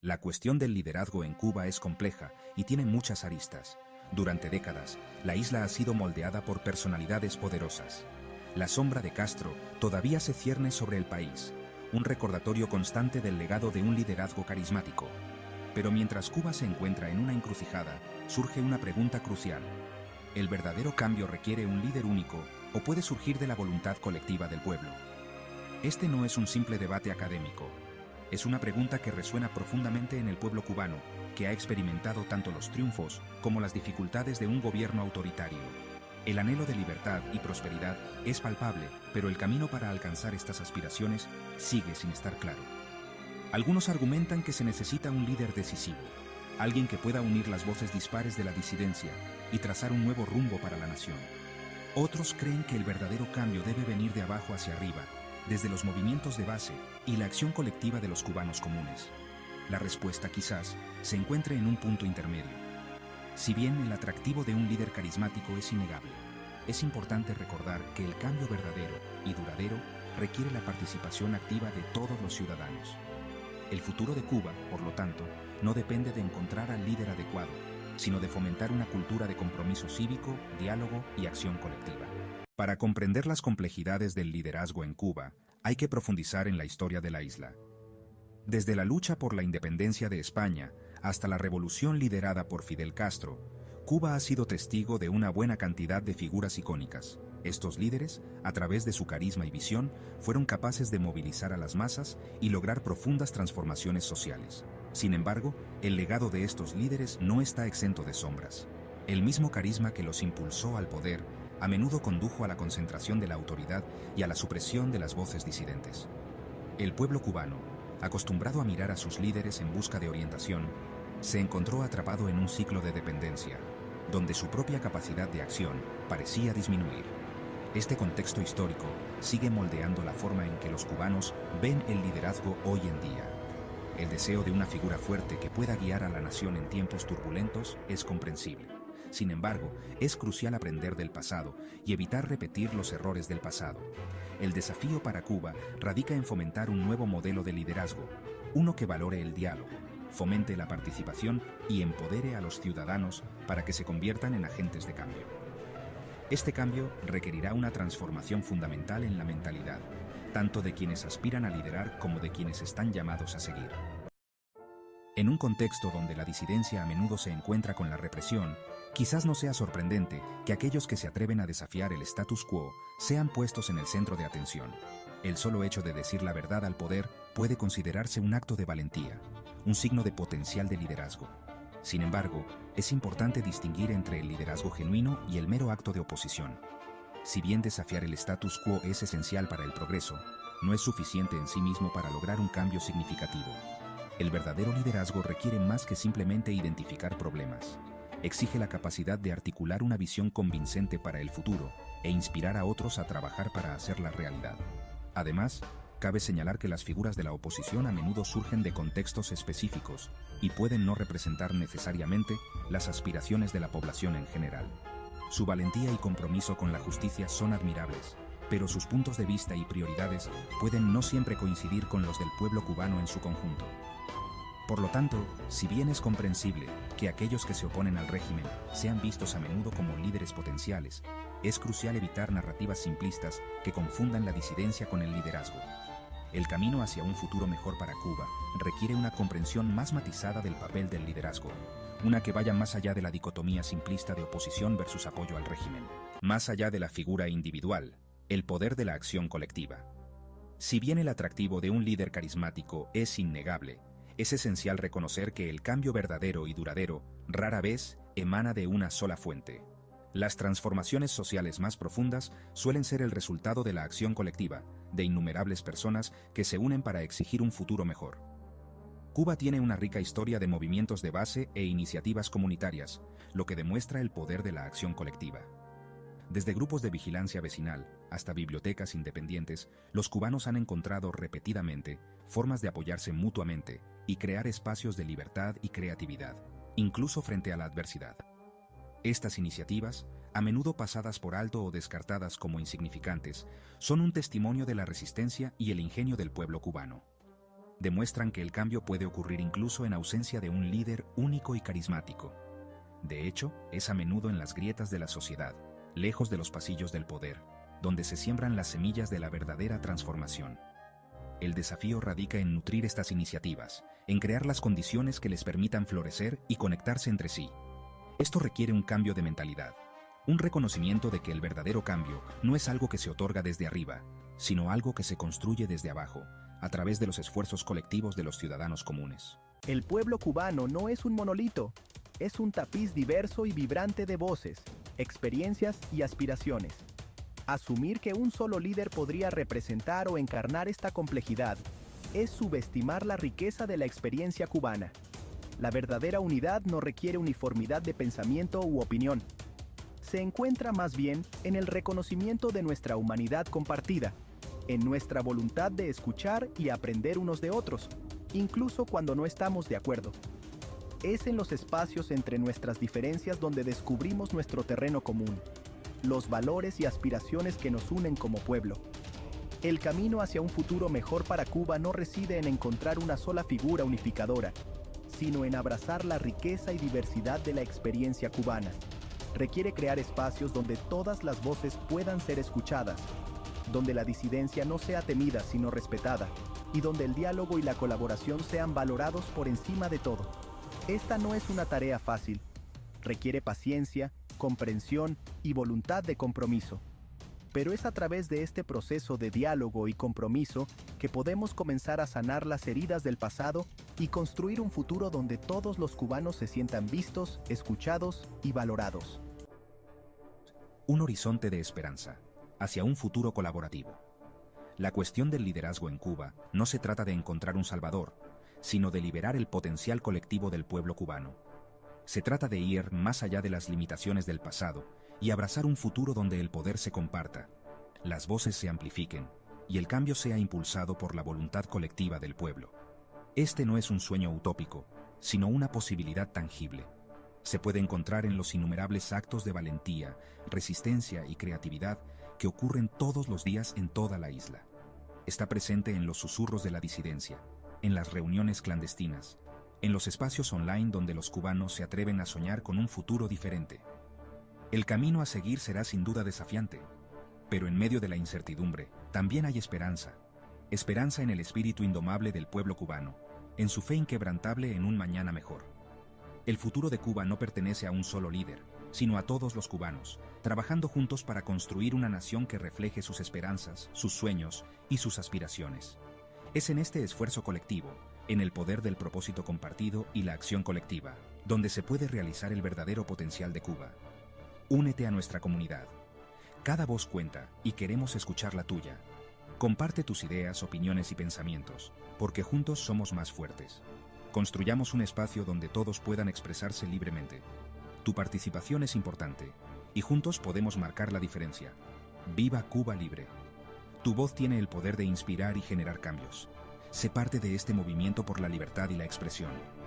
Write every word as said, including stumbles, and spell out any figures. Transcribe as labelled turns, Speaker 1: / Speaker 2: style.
Speaker 1: La cuestión del liderazgo en Cuba es compleja y tiene muchas aristas. Durante décadas, la isla ha sido moldeada por personalidades poderosas. La sombra de Castro todavía se cierne sobre el país, un recordatorio constante del legado de un liderazgo carismático. Pero mientras Cuba se encuentra en una encrucijada, surge una pregunta crucial. ¿El verdadero cambio requiere un líder único o puede surgir de la voluntad colectiva del pueblo? Este no es un simple debate académico. Es una pregunta que resuena profundamente en el pueblo cubano, que ha experimentado tanto los triunfos como las dificultades de un gobierno autoritario. El anhelo de libertad y prosperidad es palpable, pero el camino para alcanzar estas aspiraciones sigue sin estar claro. Algunos argumentan que se necesita un líder decisivo, alguien que pueda unir las voces dispares de la disidencia y trazar un nuevo rumbo para la nación. Otros creen que el verdadero cambio debe venir de abajo hacia arriba, desde los movimientos de base y la acción colectiva de los cubanos comunes. La respuesta quizás se encuentre en un punto intermedio. Si bien el atractivo de un líder carismático es innegable, es importante recordar que el cambio verdadero y duradero requiere la participación activa de todos los ciudadanos. El futuro de Cuba, por lo tanto, no depende de encontrar al líder adecuado, sino de fomentar una cultura de compromiso cívico, diálogo y acción colectiva. Para comprender las complejidades del liderazgo en Cuba, hay que profundizar en la historia de la isla. Desde la lucha por la independencia de España hasta la revolución liderada por Fidel Castro, Cuba ha sido testigo de una buena cantidad de figuras icónicas. Estos líderes, a través de su carisma y visión, fueron capaces de movilizar a las masas y lograr profundas transformaciones sociales. Sin embargo, el legado de estos líderes no está exento de sombras. El mismo carisma que los impulsó al poder a menudo condujo a la concentración de la autoridad y a la supresión de las voces disidentes. El pueblo cubano, acostumbrado a mirar a sus líderes en busca de orientación, se encontró atrapado en un ciclo de dependencia, donde su propia capacidad de acción parecía disminuir. Este contexto histórico sigue moldeando la forma en que los cubanos ven el liderazgo hoy en día. El deseo de una figura fuerte que pueda guiar a la nación en tiempos turbulentos es comprensible. Sin embargo, es crucial aprender del pasado y evitar repetir los errores del pasado. El desafío para Cuba radica en fomentar un nuevo modelo de liderazgo, uno que valore el diálogo, fomente la participación y empodere a los ciudadanos para que se conviertan en agentes de cambio. Este cambio requerirá una transformación fundamental en la mentalidad, tanto de quienes aspiran a liderar como de quienes están llamados a seguir. En un contexto donde la disidencia a menudo se encuentra con la represión, quizás no sea sorprendente que aquellos que se atreven a desafiar el status quo sean puestos en el centro de atención. El solo hecho de decir la verdad al poder puede considerarse un acto de valentía, un signo de potencial de liderazgo. Sin embargo, es importante distinguir entre el liderazgo genuino y el mero acto de oposición. Si bien desafiar el status quo es esencial para el progreso, no es suficiente en sí mismo para lograr un cambio significativo. El verdadero liderazgo requiere más que simplemente identificar problemas. Exige la capacidad de articular una visión convincente para el futuro e inspirar a otros a trabajar para hacerla realidad. Además, cabe señalar que las figuras de la oposición a menudo surgen de contextos específicos y pueden no representar necesariamente las aspiraciones de la población en general. Su valentía y compromiso con la justicia son admirables, pero sus puntos de vista y prioridades pueden no siempre coincidir con los del pueblo cubano en su conjunto. Por lo tanto, si bien es comprensible que aquellos que se oponen al régimen sean vistos a menudo como líderes potenciales, es crucial evitar narrativas simplistas que confundan la disidencia con el liderazgo. El camino hacia un futuro mejor para Cuba requiere una comprensión más matizada del papel del liderazgo, una que vaya más allá de la dicotomía simplista de oposición versus apoyo al régimen, más allá de la figura individual, el poder de la acción colectiva. Si bien el atractivo de un líder carismático es innegable, es esencial reconocer que el cambio verdadero y duradero rara vez emana de una sola fuente. Las transformaciones sociales más profundas suelen ser el resultado de la acción colectiva, de innumerables personas que se unen para exigir un futuro mejor. Cuba tiene una rica historia de movimientos de base e iniciativas comunitarias, lo que demuestra el poder de la acción colectiva. Desde grupos de vigilancia vecinal hasta bibliotecas independientes, los cubanos han encontrado repetidamente formas de apoyarse mutuamente y crear espacios de libertad y creatividad, incluso frente a la adversidad. Estas iniciativas, a menudo pasadas por alto o descartadas como insignificantes, son un testimonio de la resistencia y el ingenio del pueblo cubano. demuestran que el cambio puede ocurrir incluso en ausencia de un líder único y carismático. De hecho, es a menudo en las grietas de la sociedad, lejos de los pasillos del poder, donde se siembran las semillas de la verdadera transformación. El desafío radica en nutrir estas iniciativas, en crear las condiciones que les permitan florecer y conectarse entre sí. Esto requiere un cambio de mentalidad, un reconocimiento de que el verdadero cambio no es algo que se otorga desde arriba, sino algo que se construye desde abajo, a través de los esfuerzos colectivos de los ciudadanos comunes.
Speaker 2: El pueblo cubano no es un monolito, es un tapiz diverso y vibrante de voces, experiencias y aspiraciones. Asumir que un solo líder podría representar o encarnar esta complejidad es subestimar la riqueza de la experiencia cubana. La verdadera unidad no requiere uniformidad de pensamiento u opinión. Se encuentra más bien en el reconocimiento de nuestra humanidad compartida, en nuestra voluntad de escuchar y aprender unos de otros, incluso cuando no estamos de acuerdo. Es en los espacios entre nuestras diferencias donde descubrimos nuestro terreno común, los valores y aspiraciones que nos unen como pueblo. El camino hacia un futuro mejor para Cuba no reside en encontrar una sola figura unificadora, sino en abrazar la riqueza y diversidad de la experiencia cubana. Requiere crear espacios donde todas las voces puedan ser escuchadas, donde la disidencia no sea temida sino respetada, y donde el diálogo y la colaboración sean valorados por encima de todo. Esta no es una tarea fácil. Requiere paciencia, comprensión y voluntad de compromiso. Pero es a través de este proceso de diálogo y compromiso que podemos comenzar a sanar las heridas del pasado y construir un futuro donde todos los cubanos se sientan vistos, escuchados y valorados.
Speaker 1: Un horizonte de esperanza, hacia un futuro colaborativo. La cuestión del liderazgo en Cuba no se trata de encontrar un salvador, sino de liberar el potencial colectivo del pueblo cubano. Se trata de ir más allá de las limitaciones del pasado y abrazar un futuro donde el poder se comparta, las voces se amplifiquen y el cambio sea impulsado por la voluntad colectiva del pueblo. Este no es un sueño utópico, sino una posibilidad tangible. Se puede encontrar en los innumerables actos de valentía, resistencia y creatividad que ocurren todos los días en toda la isla. Está presente en los susurros de la disidencia, en las reuniones clandestinas, en los espacios online donde los cubanos se atreven a soñar con un futuro diferente. El camino a seguir será sin duda desafiante, pero en medio de la incertidumbre también hay esperanza. Esperanza en el espíritu indomable del pueblo cubano, en su fe inquebrantable en un mañana mejor. El futuro de Cuba no pertenece a un solo líder, sino a todos los cubanos, trabajando juntos para construir una nación que refleje sus esperanzas, sus sueños y sus aspiraciones. Es en este esfuerzo colectivo, en el poder del propósito compartido y la acción colectiva, donde se puede realizar el verdadero potencial de Cuba. Únete a nuestra comunidad. Cada voz cuenta y queremos escuchar la tuya. Comparte tus ideas, opiniones y pensamientos, porque juntos somos más fuertes. Construyamos un espacio donde todos puedan expresarse libremente. Tu participación es importante, y juntos podemos marcar la diferencia. ¡Viva Cuba libre! Tu voz tiene el poder de inspirar y generar cambios. Sé parte de este movimiento por la libertad y la expresión.